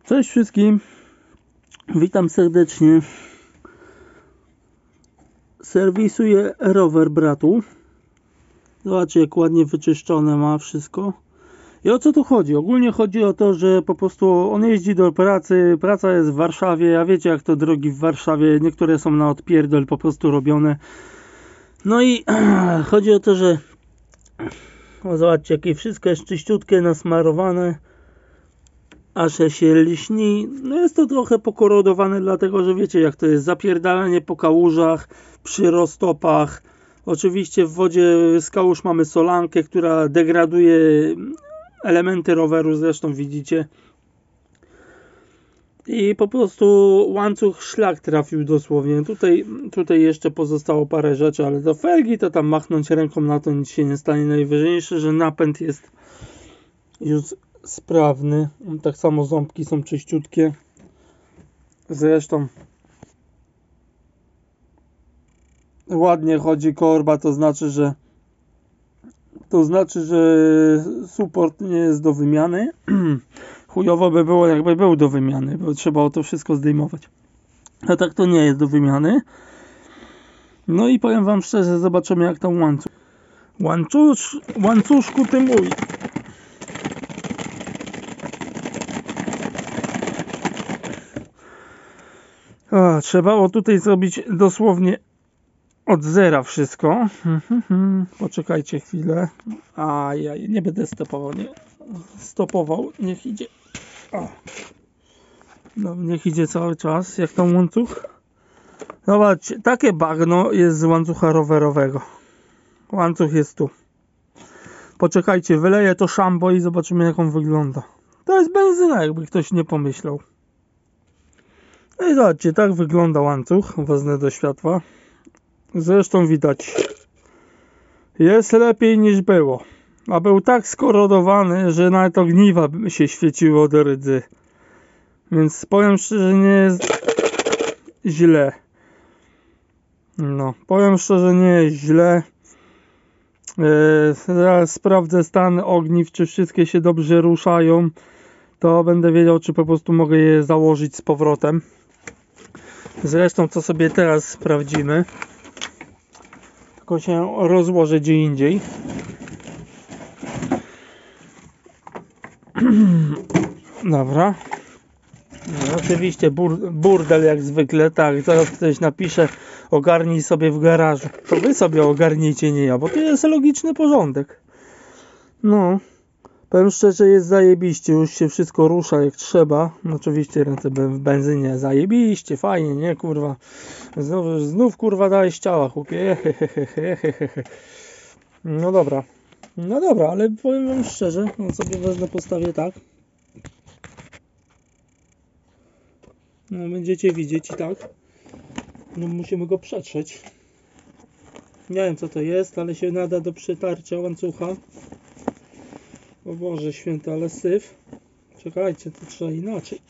Cześć wszystkim, witam serdecznie. Serwisuję rower bratu. Zobaczcie, jak ładnie wyczyszczone ma wszystko. I o co tu chodzi? Ogólnie chodzi o to, że po prostu on jeździ do pracy. Praca jest w Warszawie, a wiecie jak to drogi w Warszawie, niektóre są na odpierdol po prostu robione. No i chodzi o to, że zobaczcie, jakie wszystko jest czyściutkie, nasmarowane, aż się lśni. No jest to trochę pokorodowane, dlatego że wiecie jak to jest, zapierdalanie po kałużach, przy roztopach. Oczywiście w wodzie z kałuż mamy solankę, która degraduje elementy roweru, zresztą widzicie. I po prostu łańcuch szlak trafił dosłownie. Tutaj jeszcze pozostało parę rzeczy, ale do felgi to tam machnąć ręką, na to nic się nie stanie. Najważniejsze, że napęd jest już sprawny. Tak samo ząbki są czyściutkie. Zresztą ładnie chodzi korba, to znaczy, że suport nie jest do wymiany. Chujowo by było, jakby był do wymiany, bo trzeba o to wszystko zdejmować. A tak to nie jest do wymiany. No i powiem wam szczerze, zobaczymy jak tam łańcuszku ty mój. Trzeba było tutaj zrobić dosłownie od zera wszystko. Poczekajcie chwilę. Ja nie będę stopował. Niech idzie. No, niech idzie cały czas. Jak tam łańcuch? Zobaczcie, takie bagno jest z łańcucha rowerowego. Łańcuch jest tu. Poczekajcie, wyleję to szambo i zobaczymy jak on wygląda. To jest benzyna, jakby ktoś nie pomyślał. No i zobaczcie, tak wygląda łańcuch. Wezmę do światła. Zresztą widać, jest lepiej niż było. A był tak skorodowany, że nawet ogniwa się świeciły od rdzy. Więc powiem szczerze, nie jest źle. No, powiem szczerze, nie jest źle. Zaraz sprawdzę stan ogniw, czy wszystkie się dobrze ruszają. To będę wiedział, czy po prostu mogę je założyć z powrotem. Zresztą co sobie teraz sprawdzimy. Tylko się rozłożę gdzie indziej. Dobra. No, oczywiście burdel jak zwykle, tak, zaraz ktoś napisze ogarnij sobie w garażu. To wy sobie ogarnijcie, nie ja, bo to jest logiczny porządek. No, powiem szczerze, jest zajebiście, już się wszystko rusza jak trzeba. No, oczywiście ręce w benzynie, zajebiście, fajnie, nie kurwa. Znów kurwa dałeś ciała, chłopie. No dobra, ale powiem wam szczerze, no sobie wezmę, postawię tak. No, będziecie widzieć i tak. No, musimy go przetrzeć. Nie wiem co to jest, ale się nada do przetarcia łańcucha. O Boże święty, ale syf. Czekajcie, to trzeba inaczej.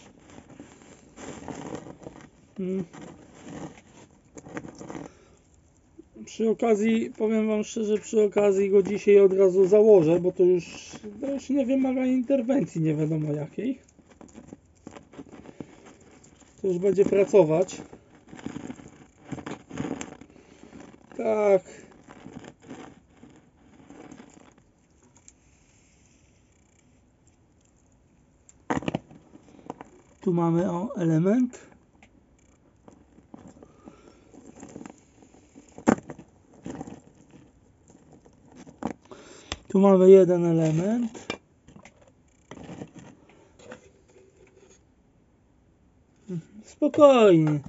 Przy okazji, powiem wam szczerze, przy okazji go dzisiaj od razu założę, bo to już nie wymaga interwencji, nie wiadomo jakiej. To już będzie pracować. Tak. Tu mamy element. Tu mamy jeden element. Spokojnie.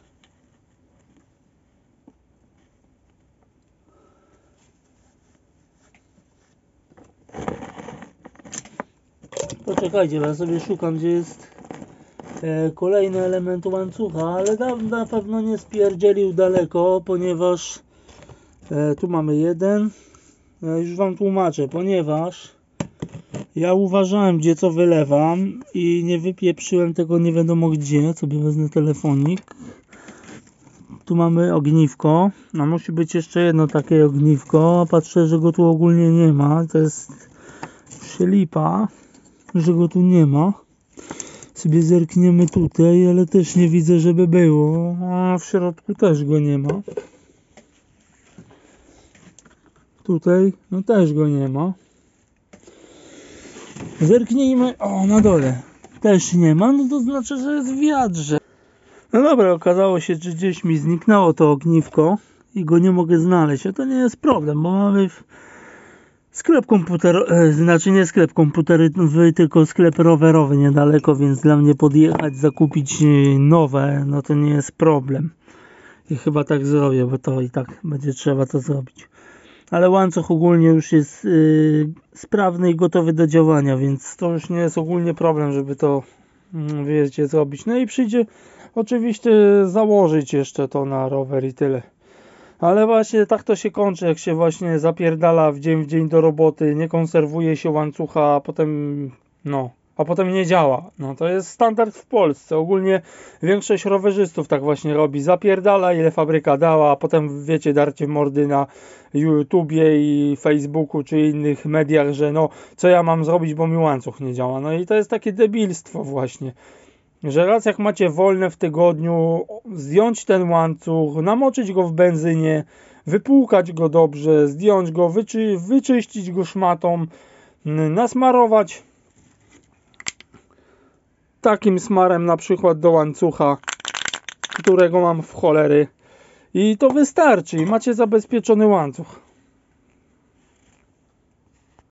Poczekajcie, bo ja sobie szukam gdzie jest kolejny element łańcucha, ale na pewno nie spierdzielił daleko, ponieważ tu mamy jeden. Już wam tłumaczę, ponieważ ja uważałem gdzie co wylewam i nie wypieprzyłem tego nie wiadomo gdzie. Sobie wezmę telefonik. Tu mamy ogniwko, a musi być jeszcze jedno takie ogniwko. Patrzę, że go tu ogólnie nie ma. To jest lipa, że go tu nie ma. Sobie zerkniemy tutaj, ale też nie widzę, żeby było. A w środku też go nie ma. Tutaj, no też go nie ma. Zerknijmy, o, na dole też nie ma, no to znaczy, że jest w wiadrze. No dobra, okazało się, że gdzieś mi zniknęło to ogniwko i go nie mogę znaleźć. A to nie jest problem, bo mamy sklep komputerowy, znaczy nie sklep komputerowy, tylko sklep rowerowy niedaleko, więc dla mnie podjechać, zakupić nowe, no to nie jest problem. I chyba tak zrobię, bo to i tak będzie trzeba to zrobić. Ale łańcuch ogólnie już jest sprawny i gotowy do działania, więc to już nie jest ogólnie problem, żeby to, wiecie, zrobić. No i przyjdzie oczywiście założyć jeszcze to na rower i tyle. Ale właśnie tak to się kończy, jak się właśnie zapierdala w dzień do roboty, nie konserwuje się łańcucha, a potem nie działa. No to jest standard w Polsce. Ogólnie większość rowerzystów tak właśnie robi. Zapierdala, ile fabryka dała, a potem, wiecie, darcie mordy na YouTubie i Facebooku czy innych mediach, że no co ja mam zrobić, bo mi łańcuch nie działa. No i to jest takie debilstwo właśnie. Że raz jak macie wolne w tygodniu, zdjąć ten łańcuch, namoczyć go w benzynie, wypłukać go dobrze, zdjąć go, wyczyścić go szmatą, nasmarować takim smarem na przykład do łańcucha, którego mam w cholery, i to wystarczy i macie zabezpieczony łańcuch.